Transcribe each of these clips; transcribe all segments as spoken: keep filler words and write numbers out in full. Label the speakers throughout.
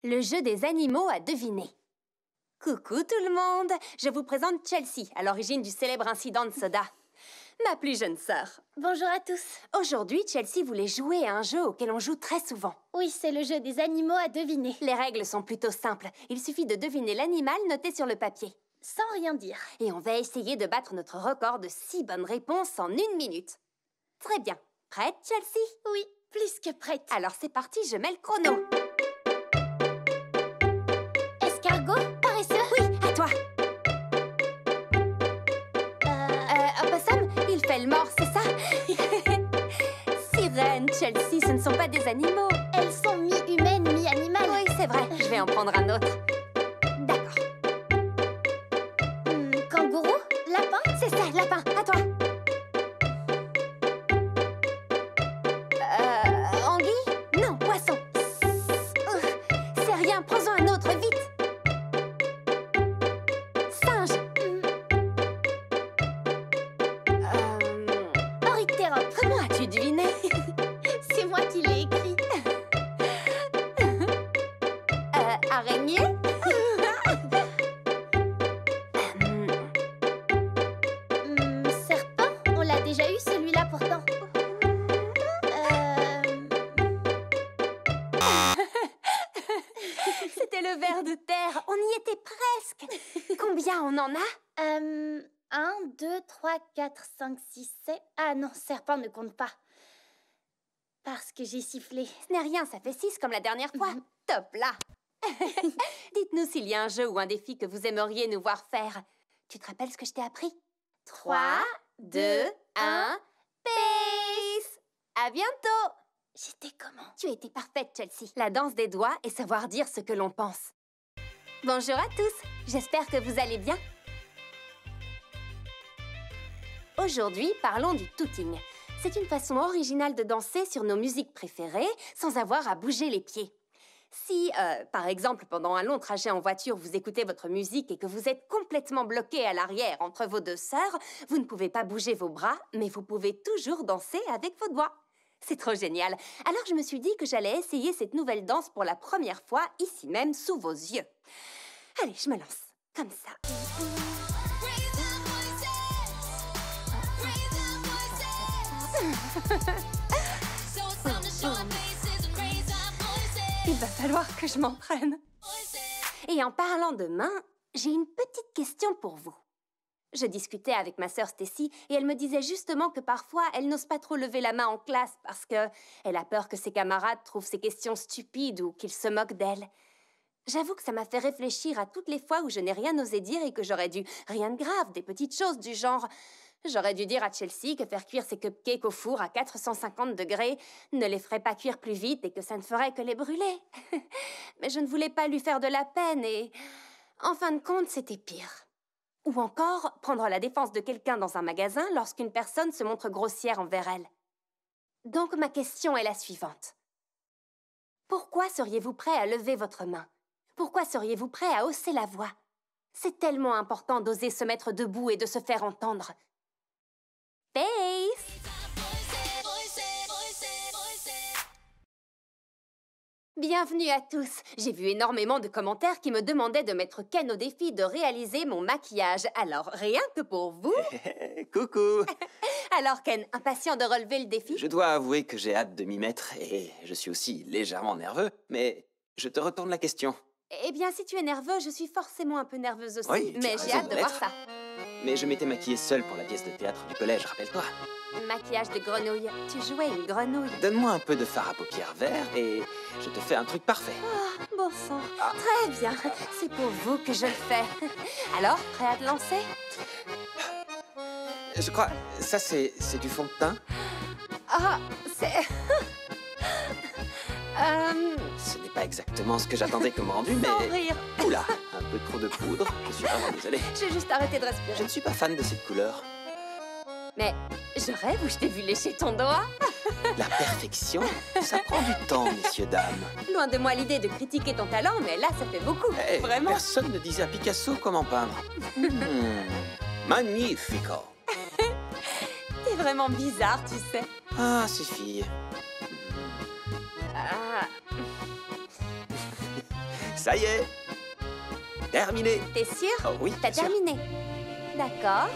Speaker 1: le jeu des animaux à deviner. Coucou tout le monde, je vous présente Chelsea, à l'origine du célèbre incident de soda. Ma plus jeune sœur.
Speaker 2: Bonjour à tous.
Speaker 1: Aujourd'hui, Chelsea voulait jouer à un jeu auquel on joue très souvent.
Speaker 2: Oui, c'est le jeu des animaux à deviner.
Speaker 1: Les règles sont plutôt simples. Il suffit de deviner l'animal noté sur le papier.
Speaker 2: Sans rien dire.
Speaker 1: Et on va essayer de battre notre record de six bonnes réponses en une minute. Très bien. Prête, Chelsea?
Speaker 2: Oui, plus que prête.
Speaker 1: Alors c'est parti, je mets le chrono.
Speaker 2: Escargot? Paresseux?
Speaker 1: Oui, à toi.
Speaker 2: Euh...
Speaker 1: Euh, opossum, il fait le mort, c'est ça? Sirène, Chelsea, ce ne sont pas des animaux.
Speaker 2: Elles sont mi-humaines, mi-animales.
Speaker 1: Oui, c'est vrai. Je vais en prendre un autre. D'accord.
Speaker 2: Hmm, kangourou? Lapin?
Speaker 1: C'est ça, lapin, à toi. Euh, anguille? Non, poisson. C'est rien, prends-en un autre, vite. Singe. Euh...
Speaker 2: Orictérope.
Speaker 1: Comment as-tu deviné?
Speaker 2: C'est moi qui l'ai écrit.
Speaker 1: euh, araignée?
Speaker 2: Hmm, serpent? On l'a déjà eu celui-là pourtant. Euh...
Speaker 1: C'était le ver de terre. On y était presque. Combien on en a?
Speaker 2: Euh... un, deux, trois, quatre, cinq, six, sept... Ah non, serpent ne compte pas. Parce que j'ai sifflé.
Speaker 1: Ce n'est rien, ça fait six comme la dernière fois.
Speaker 2: Mhm.
Speaker 1: Top là. Dites-nous s'il y a un jeu ou un défi que vous aimeriez nous voir faire. Tu te rappelles ce que je t'ai appris? Trois, deux, un, peace. À bientôt.
Speaker 2: J'étais comment?
Speaker 1: Tu étais parfaite, Chelsea. La danse des doigts et savoir dire ce que l'on pense. Bonjour à tous. J'espère que vous allez bien. Aujourd'hui, parlons du tooting. C'est une façon originale de danser sur nos musiques préférées sans avoir à bouger les pieds. Si, euh, par exemple, pendant un long trajet en voiture, vous écoutez votre musique et que vous êtes complètement bloqué à l'arrière entre vos deux sœurs, vous ne pouvez pas bouger vos bras, mais vous pouvez toujours danser avec vos doigts. C'est trop génial. Alors je me suis dit que j'allais essayer cette nouvelle danse pour la première fois, ici même, sous vos yeux. Allez, je me lance. Comme ça. Il va falloir que je m'entraîne. Et en parlant de mains, j'ai une petite question pour vous. Je discutais avec ma sœur Stacy et elle me disait justement que parfois, elle n'ose pas trop lever la main en classe parce qu'elle a peur que ses camarades trouvent ses questions stupides ou qu'ils se moquent d'elle. J'avoue que ça m'a fait réfléchir à toutes les fois où je n'ai rien osé dire et que j'aurais dû... Rien de grave, des petites choses du genre... J'aurais dû dire à Chelsea que faire cuire ses cupcakes au four à quatre cent cinquante degrés ne les ferait pas cuire plus vite et que ça ne ferait que les brûler. Mais je ne voulais pas lui faire de la peine et... En fin de compte, c'était pire. Ou encore, prendre la défense de quelqu'un dans un magasin lorsqu'une personne se montre grossière envers elle. Donc ma question est la suivante. Pourquoi seriez-vous prêt à lever votre main? Pourquoi seriez-vous prêt à hausser la voix? C'est tellement important d'oser se mettre debout et de se faire entendre. Peace! Bienvenue à tous. J'ai vu énormément de commentaires qui me demandaient de mettre Ken au défi de réaliser mon maquillage. Alors, rien que pour vous...
Speaker 3: Coucou.
Speaker 1: Alors, Ken, impatient de relever le défi?
Speaker 3: Je dois avouer que j'ai hâte de m'y mettre et je suis aussi légèrement nerveux, mais je te retourne la question.
Speaker 1: Eh bien, si tu es nerveux, je suis forcément un peu nerveuse aussi,
Speaker 3: Oui, tu
Speaker 1: mais
Speaker 3: as
Speaker 1: j'ai
Speaker 3: raison
Speaker 1: hâte
Speaker 3: de
Speaker 1: de voir
Speaker 3: l'être.
Speaker 1: ça.
Speaker 3: Mais je m'étais maquillée seule pour la pièce de théâtre du collège, rappelle-toi.
Speaker 1: Maquillage de grenouille. Tu jouais une grenouille.
Speaker 3: Donne-moi un peu de fard à paupières vert et je te fais un truc parfait.
Speaker 1: Oh, bon sang.
Speaker 3: Ah.
Speaker 1: Très bien. C'est pour vous que je le fais. Alors, prêt à te lancer?
Speaker 3: Je crois... Ça, c'est c'est du fond de teint?
Speaker 1: Ah, c'est... euh...
Speaker 3: Ce n'est pas exactement ce que j'attendais comme rendu, mais...
Speaker 1: Sans rire.
Speaker 3: Oula, un peu trop de poudre. Je suis vraiment désolé.
Speaker 1: J'ai juste arrêté de
Speaker 3: Je
Speaker 1: respirer.
Speaker 3: ne suis pas fan de cette couleur.
Speaker 1: Mais je rêve ou je t'ai vu lécher ton doigt?
Speaker 3: La perfection, ça prend du temps, messieurs, dames.
Speaker 1: Loin de moi l'idée de critiquer ton talent, mais là, ça fait beaucoup.
Speaker 3: Eh,
Speaker 1: Vraiment.
Speaker 3: Personne ne disait à Picasso comment peindre. Hmm, magnifico.
Speaker 1: T'es vraiment bizarre, tu sais.
Speaker 3: Ah, ces filles.
Speaker 1: Ah.
Speaker 3: Ça y est. Terminé.
Speaker 1: T'es sûr?
Speaker 3: Oh oui,
Speaker 1: T'as
Speaker 3: bien sûr.
Speaker 1: terminé. D'accord.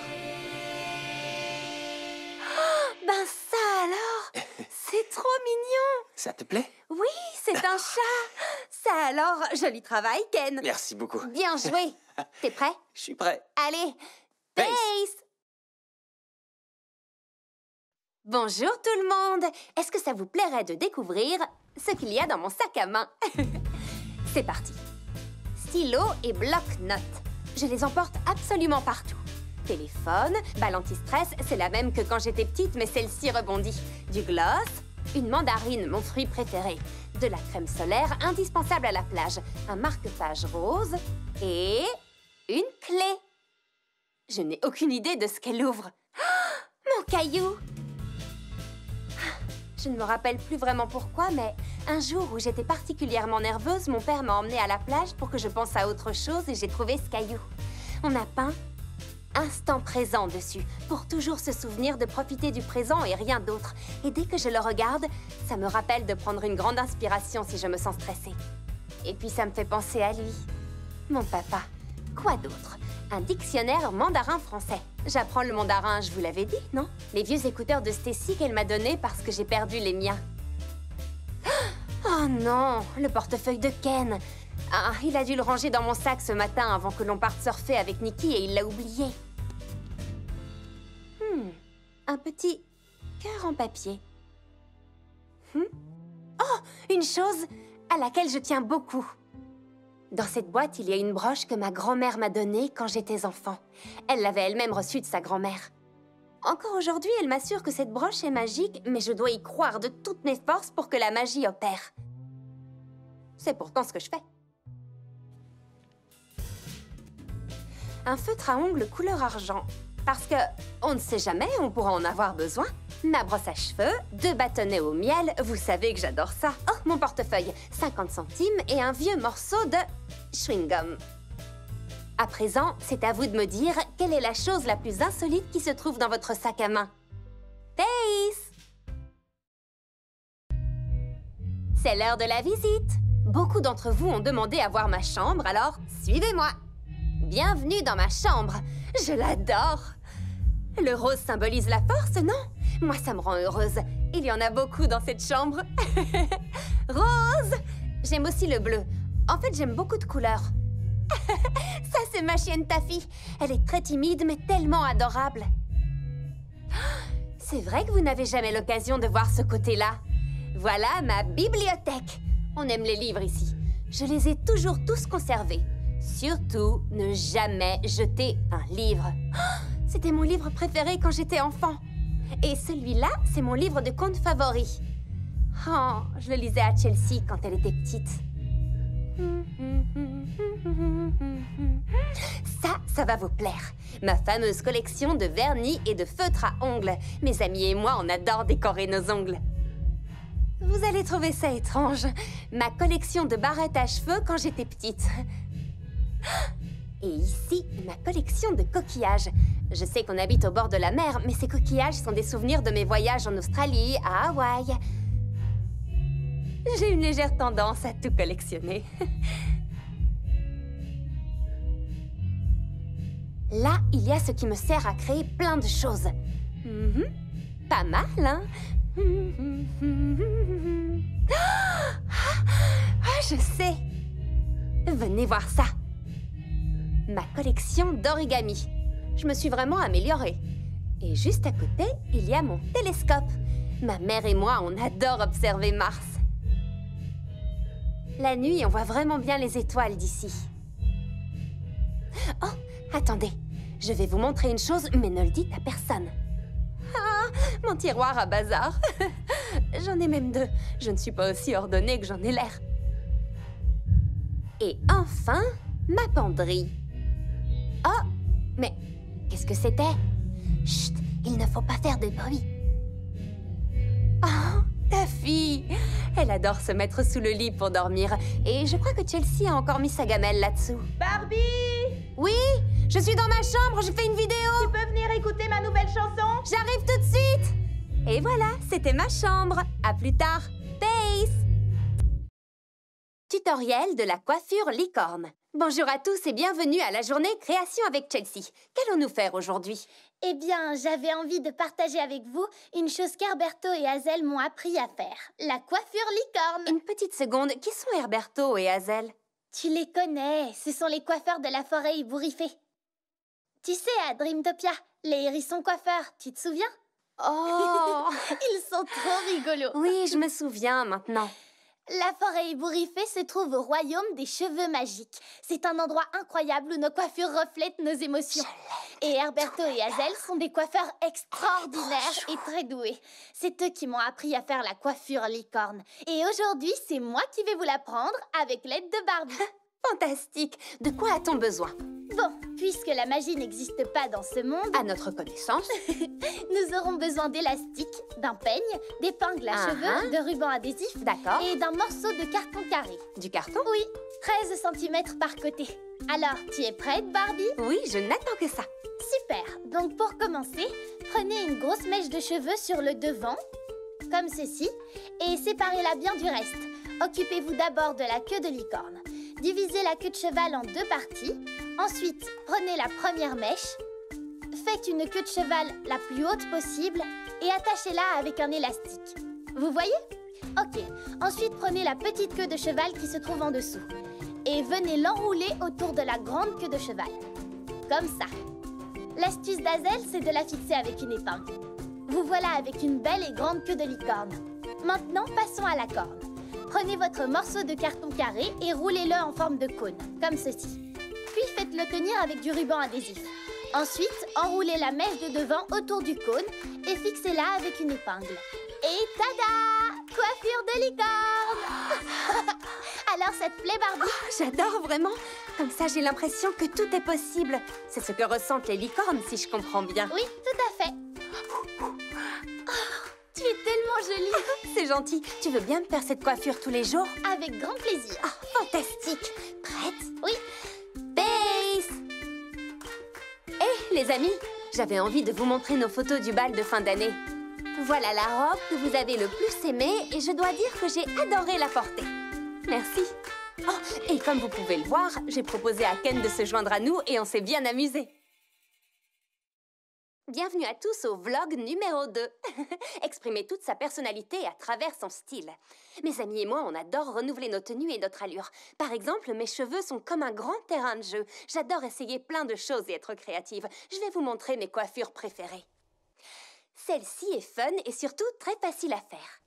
Speaker 1: Oh, ben ça alors! C'est trop mignon!
Speaker 3: Ça te plaît?
Speaker 1: Oui, c'est un chat! Ça alors, joli travail, Ken!
Speaker 3: Merci beaucoup.
Speaker 1: Bien joué! T'es prêt?
Speaker 3: Je suis prêt.
Speaker 1: Allez!
Speaker 3: Pace.
Speaker 1: Pace! Bonjour tout le monde! Est-ce que ça vous plairait de découvrir ce qu'il y a dans mon sac à main? C'est parti! Stylo et bloc-notes. Je les emporte absolument partout. Téléphone, balle anti-stress, c'est la même que quand j'étais petite, mais celle-ci rebondit. Du gloss, une mandarine, mon fruit préféré. De la crème solaire, indispensable à la plage. Un marque-page rose et une clé. Je n'ai aucune idée de ce qu'elle ouvre. Oh, mon caillou! Je ne me rappelle plus vraiment pourquoi, mais un jour où j'étais particulièrement nerveuse, mon père m'a emmenée à la plage pour que je pense à autre chose et j'ai trouvé ce caillou. On a peint instant présent dessus, pour toujours se souvenir de profiter du présent et rien d'autre. Et dès que je le regarde, ça me rappelle de prendre une grande inspiration si je me sens stressée. Et puis ça me fait penser à lui, mon papa. Quoi d'autre? Un dictionnaire mandarin-français. J'apprends le mandarin, je vous l'avais dit, non? Les vieux écouteurs de Stacy qu'elle m'a donnés parce que j'ai perdu les miens. Oh non, le portefeuille de Ken. Ah, il a dû le ranger dans mon sac ce matin avant que l'on parte surfer avec Nikki et il l'a oublié. Hmm, un petit cœur en papier. Hmm? Oh, une chose à laquelle je tiens beaucoup. Dans cette boîte, il y a une broche que ma grand-mère m'a donnée quand j'étais enfant. Elle l'avait elle-même reçue de sa grand-mère. Encore aujourd'hui, elle m'assure que cette broche est magique, mais je dois y croire de toutes mes forces pour que la magie opère. C'est pourtant ce que je fais. Un feutre à ongles couleur argent. Parce que, on ne sait jamais, on pourra en avoir besoin. Ma brosse à cheveux, deux bâtonnets au miel, vous savez que j'adore ça. Oh, mon portefeuille, cinquante centimes et un vieux morceau de chewing-gum. À présent, c'est à vous de me dire quelle est la chose la plus insolite qui se trouve dans votre sac à main. Pace! C'est l'heure de la visite. Beaucoup d'entre vous ont demandé à voir ma chambre, alors suivez-moi. Bienvenue dans ma chambre. Je l'adore. Le rose symbolise la force, non? Moi, ça me rend heureuse. Il y en a beaucoup dans cette chambre. Rose! J'aime aussi le bleu. En fait, j'aime beaucoup de couleurs. Ça, c'est ma chienne Taffy. Elle est très timide, mais tellement adorable. C'est vrai que vous n'avez jamais l'occasion de voir ce côté-là. Voilà ma bibliothèque. On aime les livres ici. Je les ai toujours tous conservés. Surtout, ne jamais jeter un livre. C'était mon livre préféré quand j'étais enfant. Et celui-là, c'est mon livre de contes favori. Oh, je le lisais à Chelsea quand elle était petite. Ça, ça va vous plaire. Ma fameuse collection de vernis et de feutres à ongles. Mes amis et moi, on adore décorer nos ongles. Vous allez trouver ça étrange. Ma collection de barrettes à cheveux quand j'étais petite. Et ici, ma collection de coquillages. Je sais qu'on habite au bord de la mer, mais ces coquillages sont des souvenirs de mes voyages en Australie, à Hawaï. J'ai une légère tendance à tout collectionner. Là, il y a ce qui me sert à créer plein de choses. Mm-hmm. Pas mal, hein? Ah, je sais. Venez voir ça. Ma collection d'origami. Je me suis vraiment améliorée. Et juste à côté, il y a mon télescope. Ma mère et moi, on adore observer Mars. La nuit, on voit vraiment bien les étoiles d'ici. Oh, attendez. Je vais vous montrer une chose, mais ne le dites à personne. Ah, mon tiroir à bazar. J'en ai même deux. Je ne suis pas aussi ordonnée que j'en ai l'air. Et enfin, ma penderie. Oh, mais qu'est-ce que c'était? Chut, il ne faut pas faire de bruit. Oh, Taffy! Elle adore se mettre sous le lit pour dormir. Et je crois que Chelsea a encore mis sa gamelle là-dessous.
Speaker 4: Barbie!
Speaker 1: Oui, je suis dans ma chambre, je fais une vidéo.
Speaker 4: Tu peux venir écouter ma nouvelle chanson?
Speaker 1: J'arrive tout de suite. Et voilà, c'était ma chambre. À plus tard. Pace! Tu te tutoriel de la coiffure licorne. Bonjour à tous et bienvenue à la journée création avec Chelsea. Qu'allons-nous faire aujourd'hui?
Speaker 2: Eh bien, j'avais envie de partager avec vous une chose qu'Herberto et Hazel m'ont appris à faire. La coiffure licorne.
Speaker 1: Une petite seconde, qui sont Herberto et Hazel?
Speaker 2: Tu les connais, ce sont les coiffeurs de la forêt ébouriffée. Tu sais, à Dreamtopia, les hérissons coiffeurs, tu te souviens?
Speaker 1: Oh!
Speaker 2: Ils sont trop rigolos.
Speaker 1: Oui, je me souviens maintenant.
Speaker 2: La forêt ébouriffée se trouve au royaume des cheveux magiques. C'est un endroit incroyable où nos coiffures reflètent nos émotions. Et Herberto et Hazel sont des coiffeurs extraordinaires et très doués. C'est eux qui m'ont appris à faire la coiffure licorne. Et aujourd'hui, c'est moi qui vais vous l'apprendre avec l'aide de Barbie.
Speaker 1: Fantastique! De quoi a-t-on besoin?
Speaker 2: Bon, puisque la magie n'existe pas dans ce monde,
Speaker 1: À notre connaissance.
Speaker 2: nous aurons besoin d'élastiques, d'un peigne, d'épingles à
Speaker 1: Ah
Speaker 2: cheveux,
Speaker 1: ah.
Speaker 2: de rubans adhésifs
Speaker 1: D'accord.
Speaker 2: et d'un morceau de carton carré.
Speaker 1: Du carton?
Speaker 2: Oui, treize centimètres par côté. Alors, tu es prête, Barbie?
Speaker 1: Oui, je n'attends que ça.
Speaker 2: Super. Donc, pour commencer, prenez une grosse mèche de cheveux sur le devant, comme ceci, et séparez-la bien du reste. Occupez-vous d'abord de la queue de licorne. Divisez la queue de cheval en deux parties. Ensuite, prenez la première mèche, faites une queue de cheval la plus haute possible et attachez-la avec un élastique. Vous voyez? Ok. Ensuite, prenez la petite queue de cheval qui se trouve en dessous et venez l'enrouler autour de la grande queue de cheval. Comme ça. L'astuce d'Hazel, c'est de la fixer avec une épingle. Vous voilà avec une belle et grande queue de licorne. Maintenant, passons à la corne. Prenez votre morceau de carton carré et roulez-le en forme de cône, comme ceci. Puis faites-le tenir avec du ruban adhésif. Ensuite, enroulez la mèche de devant autour du cône et fixez-la avec une épingle. Et tada! Coiffure de licorne! Alors, ça te plaît, Barbie?
Speaker 1: Oh, j'adore vraiment. Comme ça, j'ai l'impression que tout est possible. C'est ce que ressentent les licornes, si je comprends bien.
Speaker 2: Oui, tout à fait. Oh, tu es tellement jolie.
Speaker 1: C'est gentil. Tu veux bien me faire cette coiffure tous les jours?
Speaker 2: Avec grand plaisir.
Speaker 1: Oh, fantastique. Prête?
Speaker 2: Oui.
Speaker 1: Base! Eh, les amis, j'avais envie de vous montrer nos photos du bal de fin d'année. Voilà la robe que vous avez le plus aimée et je dois dire que j'ai adoré la porter. Merci. Oh, et comme vous pouvez le voir, j'ai proposé à Ken de se joindre à nous et on s'est bien amusés. Bienvenue à tous au vlog numéro deux. Exprimer toute sa personnalité à travers son style. Mes amis et moi, on adore renouveler nos tenues et notre allure. Par exemple, mes cheveux sont comme un grand terrain de jeu. J'adore essayer plein de choses et être créative. Je vais vous montrer mes coiffures préférées. Celle-ci est fun et surtout très facile à faire.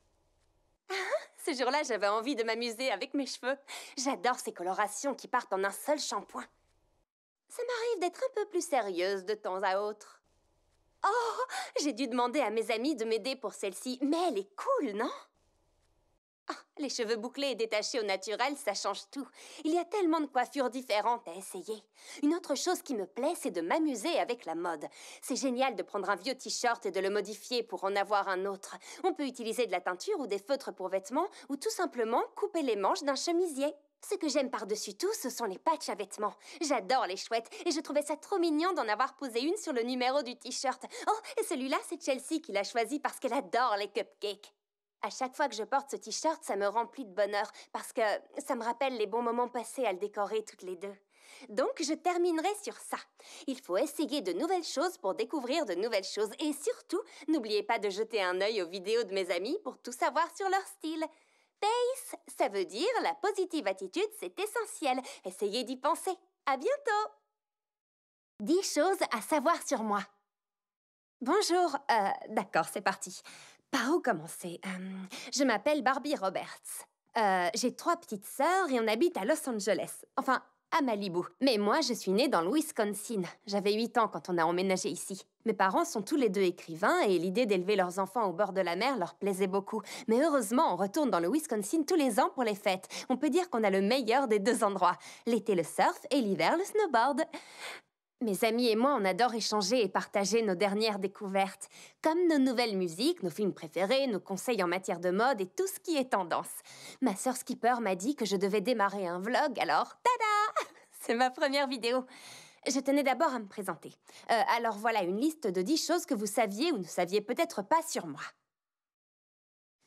Speaker 1: Ce jour-là, j'avais envie de m'amuser avec mes cheveux. J'adore ces colorations qui partent en un seul shampoing. Ça m'arrive d'être un peu plus sérieuse de temps à autre. Oh, j'ai dû demander à mes amis de m'aider pour celle-ci, mais elle est cool, non? Ah, les cheveux bouclés et détachés au naturel, ça change tout. Il y a tellement de coiffures différentes à essayer. Une autre chose qui me plaît, c'est de m'amuser avec la mode. C'est génial de prendre un vieux t-shirt et de le modifier pour en avoir un autre. On peut utiliser de la teinture ou des feutres pour vêtements, ou tout simplement couper les manches d'un chemisier. Ce que j'aime par-dessus tout, ce sont les patchs à vêtements. J'adore les chouettes et je trouvais ça trop mignon d'en avoir posé une sur le numéro du t-shirt. Oh, et celui-là, c'est Chelsea qui l'a choisi parce qu'elle adore les cupcakes. À chaque fois que je porte ce t-shirt, ça me remplit de bonheur parce que ça me rappelle les bons moments passés à le décorer toutes les deux. Donc, je terminerai sur ça. Il faut essayer de nouvelles choses pour découvrir de nouvelles choses. Et surtout, n'oubliez pas de jeter un œil aux vidéos de mes amis pour tout savoir sur leur style. Pace, ça veut dire la positive attitude, c'est essentiel. Essayez d'y penser. À bientôt! dix choses à savoir sur moi. Bonjour. Euh, d'accord, c'est parti. Par où commencer? euh, Je m'appelle Barbie Roberts. Euh, j'ai trois petites sœurs et on habite à Los Angeles. Enfin, à Malibu. Mais moi, je suis née dans le Wisconsin. J'avais huit ans quand on a emménagé ici. Mes parents sont tous les deux écrivains et l'idée d'élever leurs enfants au bord de la mer leur plaisait beaucoup. Mais heureusement, on retourne dans le Wisconsin tous les ans pour les fêtes. On peut dire qu'on a le meilleur des deux endroits. L'été, le surf et l'hiver, le snowboard. Mes amis et moi, on adore échanger et partager nos dernières découvertes, comme nos nouvelles musiques, nos films préférés, nos conseils en matière de mode et tout ce qui est tendance. Ma sœur Skipper m'a dit que je devais démarrer un vlog, alors tada! C'est ma première vidéo. Je tenais d'abord à me présenter. Euh, alors voilà une liste de dix choses que vous saviez ou ne saviez peut-être pas sur moi.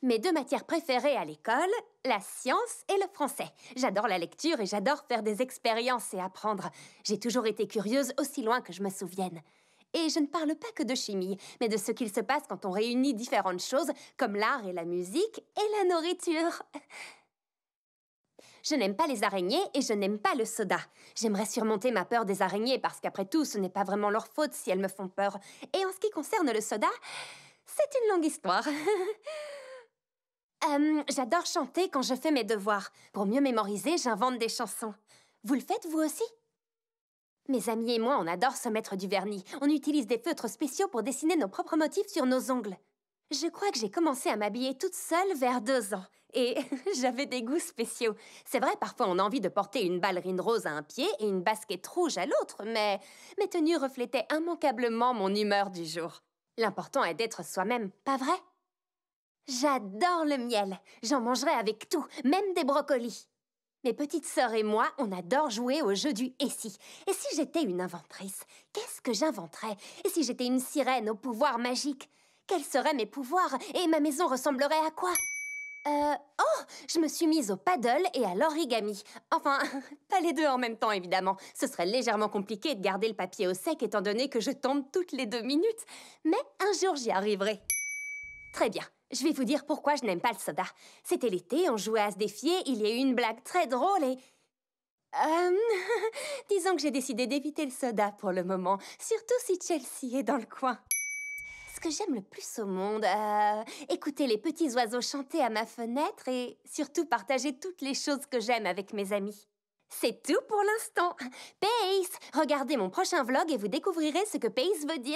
Speaker 1: Mes deux matières préférées à l'école, la science et le français. J'adore la lecture et j'adore faire des expériences et apprendre. J'ai toujours été curieuse aussi loin que je me souvienne. Et je ne parle pas que de chimie, mais de ce qu'il se passe quand on réunit différentes choses, comme l'art et la musique et la nourriture. Je n'aime pas les araignées et je n'aime pas le soda. J'aimerais surmonter ma peur des araignées parce qu'après tout, ce n'est pas vraiment leur faute si elles me font peur. Et en ce qui concerne le soda, c'est une longue histoire. euh, J'adore chanter quand je fais mes devoirs. Pour mieux mémoriser, j'invente des chansons. Vous le faites, vous aussi? Mes amis et moi, on adore se mettre du vernis. On utilise des feutres spéciaux pour dessiner nos propres motifs sur nos ongles. Je crois que j'ai commencé à m'habiller toute seule vers deux ans. Et j'avais des goûts spéciaux. C'est vrai, parfois on a envie de porter une ballerine rose à un pied et une basket rouge à l'autre, mais mes tenues reflétaient immanquablement mon humeur du jour. L'important est d'être soi-même, pas vrai? J'adore le miel. J'en mangerai avec tout, même des brocolis. Mes petites sœurs et moi, on adore jouer au jeu du « et si ». Et si j'étais une inventrice, qu'est-ce que j'inventerais? Et si j'étais une sirène aux pouvoirs magiques? Quels seraient mes pouvoirs? Et ma maison ressemblerait à quoi? Euh... Oh! Je me suis mise au paddle et à l'origami. Enfin, pas les deux en même temps, évidemment. Ce serait légèrement compliqué de garder le papier au sec étant donné que je tombe toutes les deux minutes. Mais un jour, j'y arriverai. Très bien. Je vais vous dire pourquoi je n'aime pas le soda. C'était l'été, on jouait à se défier, il y a eu une blague très drôle et... Euh... Disons que j'ai décidé d'éviter le soda pour le moment, surtout si Chelsea est dans le coin. Ce que j'aime le plus au monde, euh... écouter les petits oiseaux chanter à ma fenêtre et surtout partager toutes les choses que j'aime avec mes amis. C'est tout pour l'instant. Pace! Regardez mon prochain vlog et vous découvrirez ce que Pace veut dire.